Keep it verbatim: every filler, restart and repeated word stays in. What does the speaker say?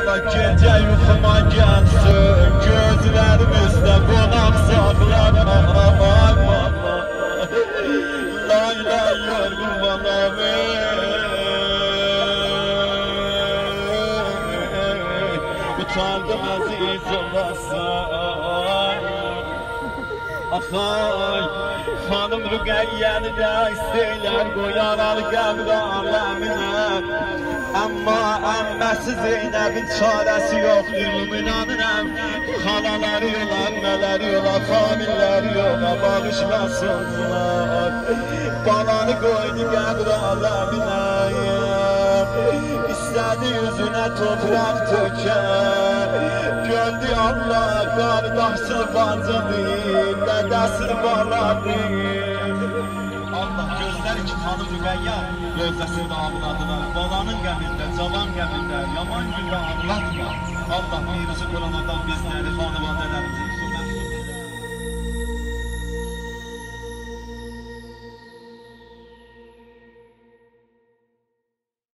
ana gece yuxuma gelsin, gözlerimizde konak saklar. Ay baba, lay lay yor kurbanım. Utandım aziz olasın. Axay, xanım Rüqəyyəni də istəylər qoyarar qəbr aləminə. Amma əmməsi Zeynəbin çarəsi yoxdur, illuminanınəm. Xalaları yola, nələri yola, familləri yola bağışlasınlar. Balanı qoydu qəbr aləminə. İstədi yüzünə topraq tökər. Gördü Allah qardaşını bacını, dədəsini baladı. Allah gözləri ki xanım Rüqəyyə gözəsində ağladılar. Balanın qəmində, cavan qəmində, yaman gündə ağlatma. Allah mirisi Quranadan bizləri, xanıvadələri